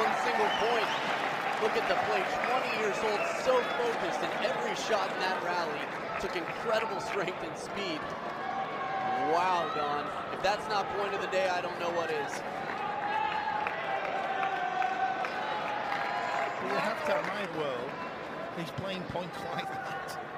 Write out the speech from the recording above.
one single point. Look at the play, 20 years old, so focused in every shot in that rally. Took incredible strength and speed. Wow, Don. If that's not point of the day, I don't know what is. You have to remind world he's playing points like that.